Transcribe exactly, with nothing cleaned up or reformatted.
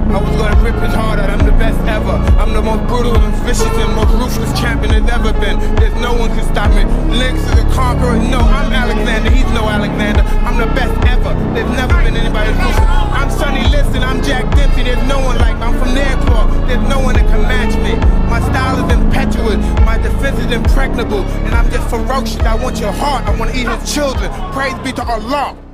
I was gonna rip his heart out, I'm the best ever. I'm the most brutal and vicious and most ruthless champion there's ever been. There's no one can stop me. Lynx is a conqueror, no, I'm Alexander, he's no Alexander. I'm the best ever, there's never been anybody ruthless. I'm Sonny Liston, I'm Jack Dempsey, there's no one like me. I'm from their claw, there's no one that can match me. My style is impetuous, my defense is impregnable, and I'm just ferocious. I want your heart, I want to eat his children. Praise be to Allah.